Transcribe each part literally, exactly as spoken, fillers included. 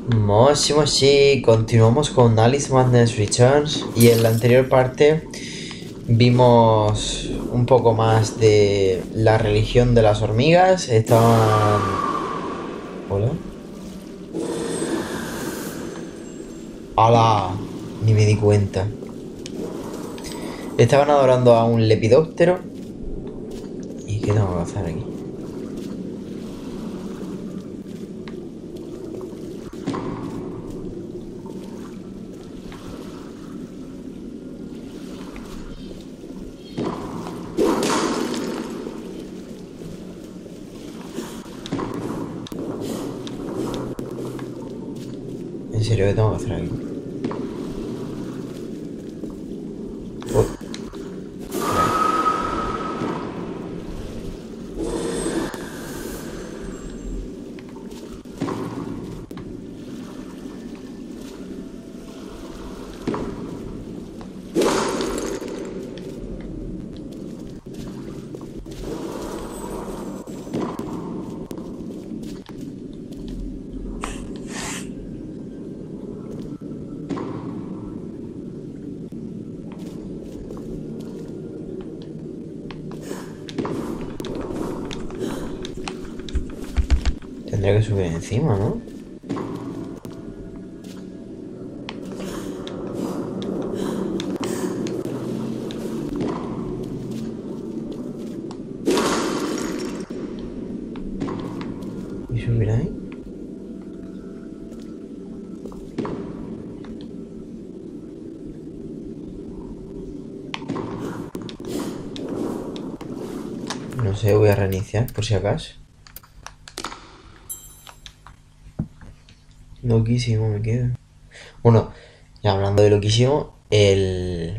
Moshi Moshi, continuamos con Alice Madness Returns y en la anterior parte vimos un poco más de la religión de las hormigas. Estaban... ¿Hola? ¡Hala! Ni me di cuenta. Estaban adorando a un lepidóptero. ¿Y qué tengo que hacer aquí? ¿En serio qué tengo que hacer aquí? Oh. Tendría que subir encima, ¿no? ¿Y subir ahí? No sé, voy a reiniciar por si acaso. Loquísimo me quedo. Bueno, ya hablando de loquísimo, el...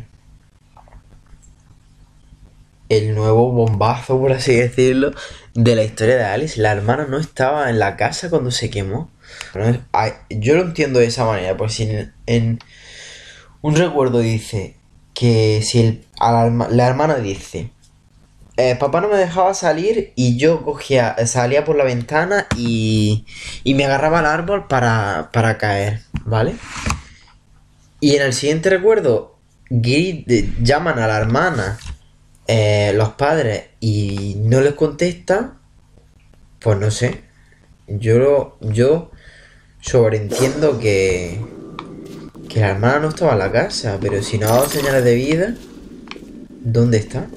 el nuevo bombazo, por así decirlo, de la historia de Alice. La hermana no estaba en la casa cuando se quemó. Yo lo entiendo de esa manera, pues si en, en un recuerdo dice que si el, a la, la hermana dice... Eh, papá no me dejaba salir y yo cogía, salía por la ventana y, y me agarraba al árbol para, para caer, ¿vale? Y en el siguiente recuerdo, grit- llaman a la hermana eh, los padres y no les contesta, pues no sé. Yo, yo sobreentiendo que, que la hermana no estaba en la casa, pero si no ha dado señales de vida, ¿dónde está?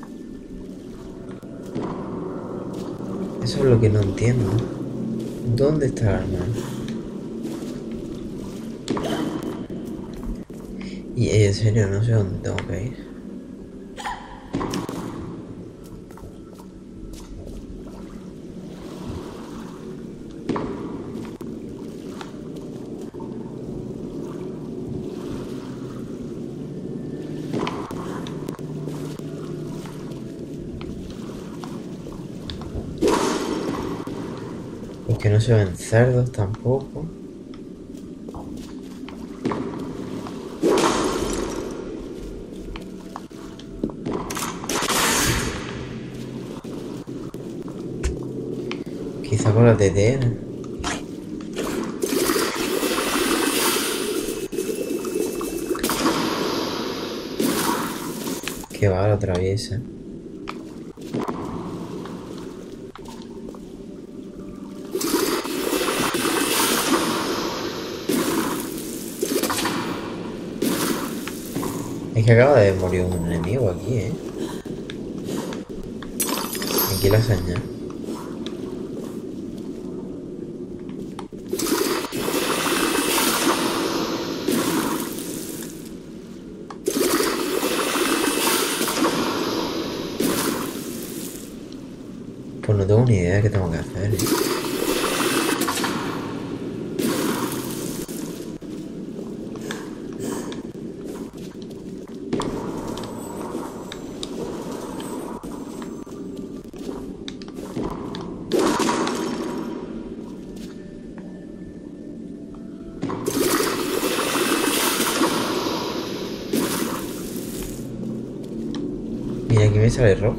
Eso es lo que no entiendo. ¿Dónde está la hermana? Y en serio no sé dónde tengo que ir. Es que no se ven cerdos tampoco. Quizá con la tetera. Que va, lo atraviesa. Es que acaba de morir un enemigo aquí, ¿eh? Aquí la señal. Pues no tengo ni idea de qué tengo que hacer, ¿eh? Y aquí me sale rojo.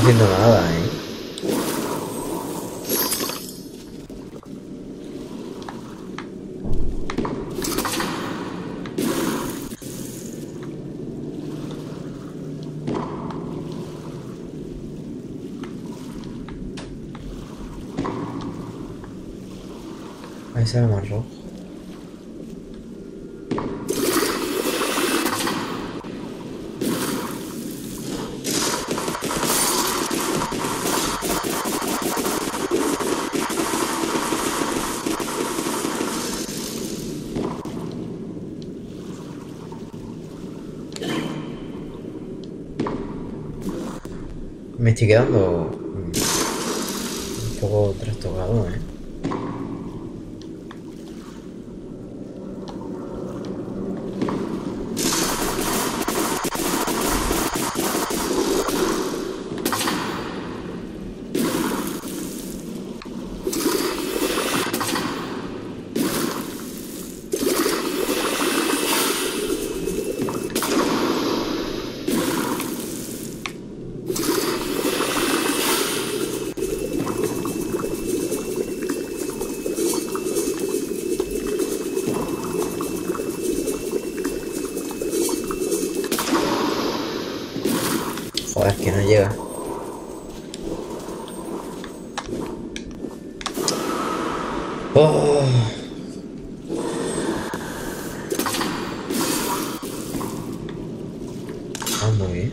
haciendo nada, ¿eh? Ahí sale más rojo. Me estoy quedando un poco trastocado, ¿eh? Joder, que no llega. Oh. Ah, muy bien.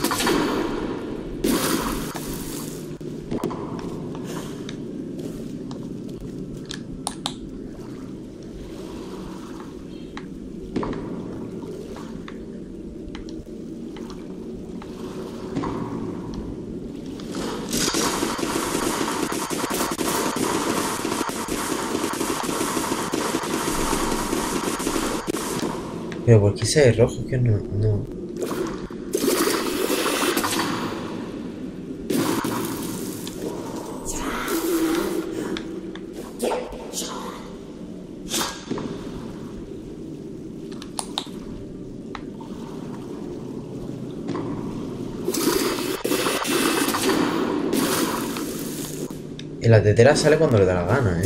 Pero ¿por qué ese rojo que no, no? Y la tetera sale cuando le da la gana, ¿eh?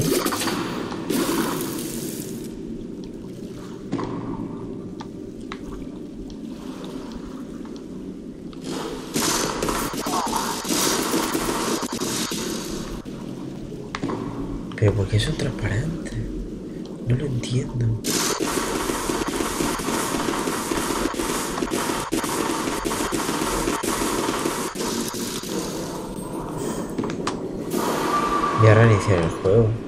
Pero ¿por qué son transparentes? No lo entiendo. Voy a reiniciar el juego.